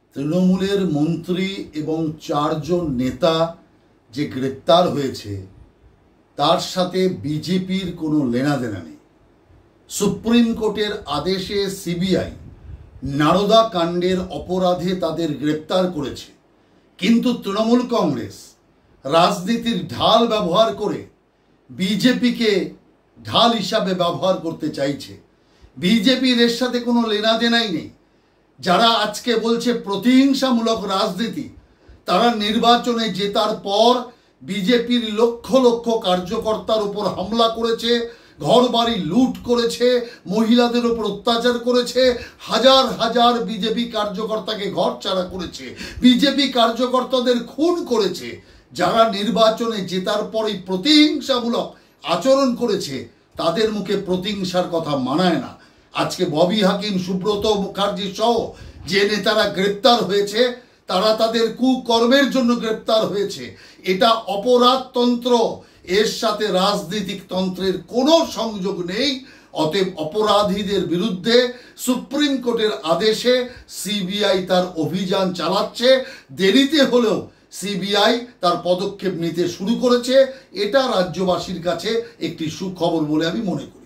তৃণমূলের মন্ত্রী এবং 4 জন নেতা যে গ্রেপ্তার হয়েছে তার সাথে বিজেপির কোনো লেনাদেনা নেই। সুপ্রিম কোর্টের আদেশে সিবিআই নারদা কাণ্ডের অপরাধে তাদের গ্রেপ্তার করেছে, কিন্তু তৃণমূল কংগ্রেস রাজনীতির ঢাল ব্যবহার করে বিজেপিকে ঢাল হিসাবে ব্যবহার করতে চাইছে। বিজেপির এর সাথে কোনো লেনাদেনাই নেই। যারা আজকে বলছে প্রতিহিংসামূলক রাজনীতি, তারা নির্বাচনে জেতার পর বিজেপির লক্ষ লক্ষ কার্যকর্তার উপর হামলা করেছে, ঘর বাড়ি লুট করেছে, মহিলাদের উপর অত্যাচার করেছে, হাজার হাজার বিজেপি কার্যকর্তাকে ঘর ছাড়া করেছে, বিজেপি কার্যকর্তাদের খুন করেছে। যারা নির্বাচনে জেতার পরই প্রতিহিংসামূলক আচরণ করেছে তাদের মুখে প্রতিহিংসার কথা মানায় না। আজকে ববি হাকিম, সুব্রত মুখার্জি সহ যে নেতারা গ্রেপ্তার হয়েছে তারা তাদের কুকর্মের জন্য গ্রেপ্তার হয়েছে। এটা অপরাধতন্ত্র, এর সাথে রাজনৈতিক তন্ত্রের কোনো সংযোগ নেই। অতএব অপরাধীদের বিরুদ্ধে সুপ্রিম কোর্টের আদেশে সিবিআই তার অভিযান চালাচ্ছে। দেরিতে হলেও সিবিআই তার পদক্ষেপ নিতে শুরু করেছে। এটা রাজ্যবাসীর কাছে একটি সুখবর বলে আমি মনে করি।